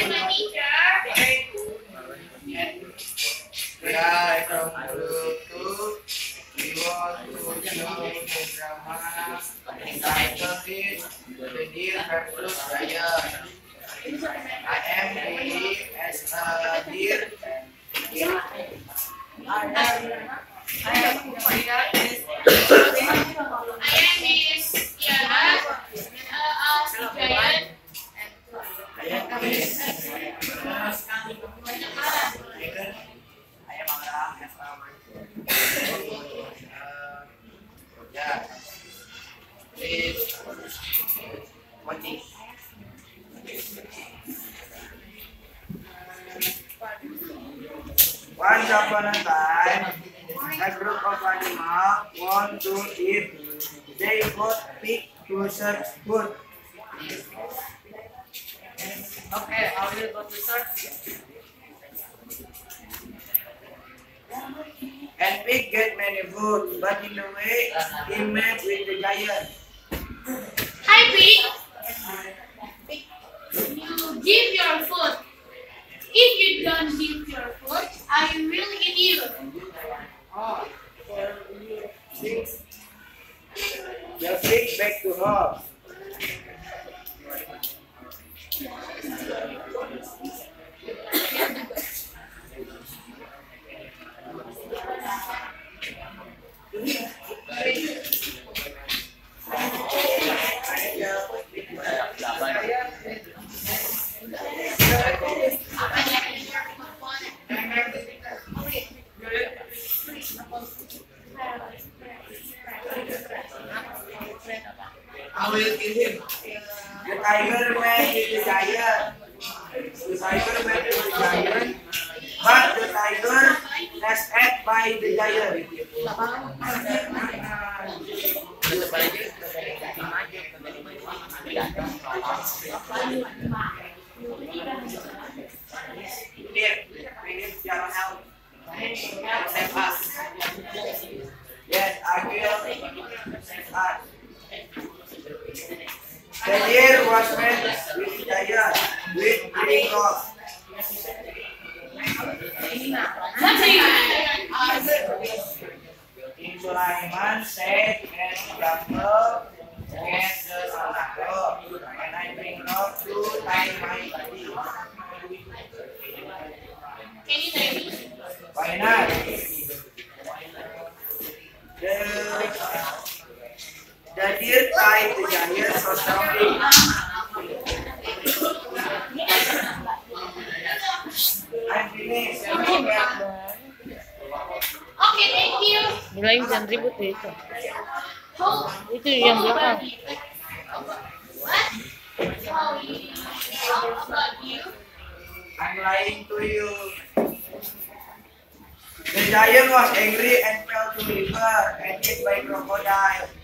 Yeah, from group 2, we want to show drama title is The Deer versus Lion. I am ready as a deer. I am is Yana, giant. Yeah, please watching. Once upon a time, a group of animals want to eat. They both pick to search food. Okay, I will go to search. And pig get many food, but in the way he met with the giant. Hi, Pig. You give your food. If you don't give your food, I will eat you. The pig back to her. I will kill him. The tiger met with the giant. The tiger met with the giant, but the tiger has ate by the giant. We need your help. Save us. Yes, I will. The deer was met with the giant with green rocks. Sulaiman said, "Let's gamble against the tornado, and I bring rock to tie my body." Can you tell me? Why not? The deer tied the giant so strongly. I'm finished. Okay, thank you. Mulai jam ribut deh itu. How Itu yang belakang. How about you? I'm lying to you. The giant was angry and fell to river and hit by crocodile.